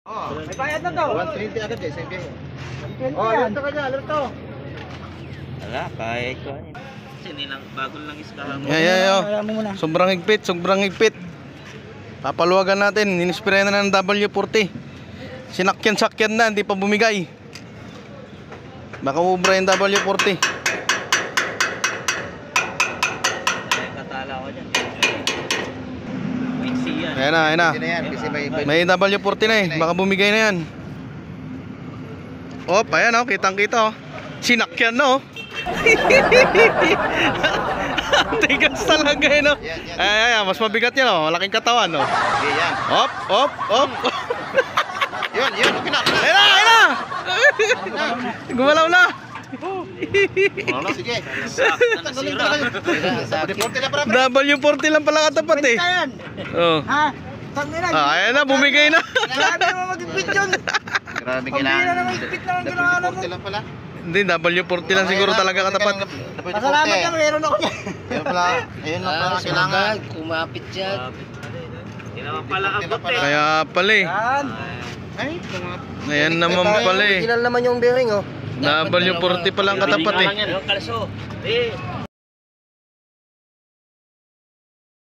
Oh, May bayad na to. 120 agad eh, same kayo. 120 Oh, yan. alerto ka dyan, alerto. Wala, kahit ko ano. Kasi nilang bago lang iskahan mo. Wala mo muna. Sobrang higpit, sobrang higpit. Papaluwagan natin, inispray na ng W40. Sinakyan-sakyan na, hindi pa bumigay. Baka ubra yung W40. Ay, katala ko dyan. Maiksi yan. Ayan na, ayan na. Hindi na yan, kasi May W40 na eh, baka bumigay na yan. Oh, ayan oh, kitang-kita oh. Sinakyan na oh. Tigas talaga eh no. Ay, mas mabigat yan oh, malaking katawan oh. Sige, yan. Hop, hop, hop. Yun, Ayan na, ayan na. Gumalaw na. Ano, sige. Sakta na sira. Reporte na para. W40 lang pala katapat eh. Yan. Oh. Ha? Tangina. Ayan na, bumigay na. Grabe naman mag-ipit yun. Grabe, Pambira kailangan. naman ipit naman ginawa mo. Reporte lang pala. Hindi, W40 lang siguro talaga katapat. Pasalamat ka, meron ako yan. Ayun pala, ayun lang pala kailangan. Kumapit yan. Hindi naman pala abot eh. Kaya pala eh. Yan. Ay, Ayan naman pala eh. Original naman yung bearing oh. W40 pa lang katapat eh. Yung kalso. Eh,